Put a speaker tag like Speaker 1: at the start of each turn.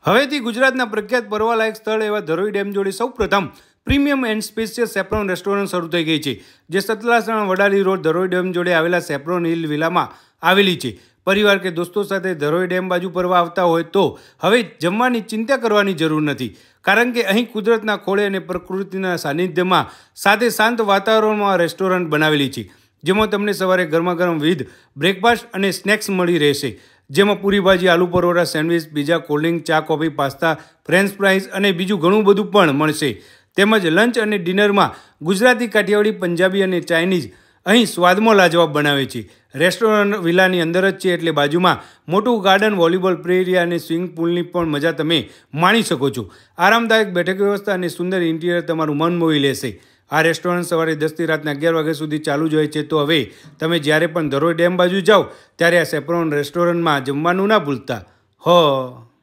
Speaker 1: હવેથી ગુજરાતના પ્રખ્યાત ફરવાલાયક સ્થળ એવા ધરોઈ ડેમ જોડે સૌપ્રથમ premium and spacious Saffron restaurant શરૂ થઈ ગઈ છે, જે સતલાસણા વડાલી રોડ ધરોઈ ડેમ જોડે આવેલા સેફ્રોન હિલ વિલામાં આવેલી છે. પરિવાર કે દોસ્તો સાથે ધરોઈ ડેમ બાજુ ફરવા આવતા હોય તો હવે જમવાની ચિંતા કરવાની જરૂર નથી, કારણ કે અહીં કુદરતના ખોળે અને પ્રકૃતિના સાનિધ્યમાં સાથે શાંત વાતાવરણમાં રેસ્ટોરન્ટ બનાવેલી છે, જેમાં તમને સવારે ગરમા ગરમ વિવિધ બ્રેકફાસ્ટ અને સ્નેક્સ મળી રહેશે, જેમાં puri bhaji, aloo paratha, sandwich, pizza, cold drink, ચા, કોફી, પાસ્તા, ફ્રેન્ચ ફ્રાઈઝ અને બીજું ઘણું બધું પણ મળશે. તેમજ લંચ અને ડિનરમાં ગુજરાતી, કાઠિયાવાડી, પંજાબી અને ચાઇનીઝ અહીં સ્વાદમાં લાજવાબ બનાવે છે. રેસ્ટોરન્ટ વિલાની અંદર જ છે, એટલે બાજુમાં મોટું ગાર્ડન, વોલીબોલ પ્લે એરિયા અને સ્વિમિંગ પૂલની પણ મજા તમે માણી શકો છો. આરામદાયક બેઠક વ્યવસ્થા અને સુંદર ઇન્ટિરિયર તમારું મન મોહી લેશે. આ રેસ્ટોરન્ટ સવારે 10 થી રાતના 11 વાગ્યા સુધી ચાલુ જ હોય છે. તો હવે તમે જ્યારે પણ ધરોઈ ડેમ બાજુ જાઓ ત્યારે આ સેફ્રોન રેસ્ટોરન્ટમાં જમવાનું ના ભૂલતા.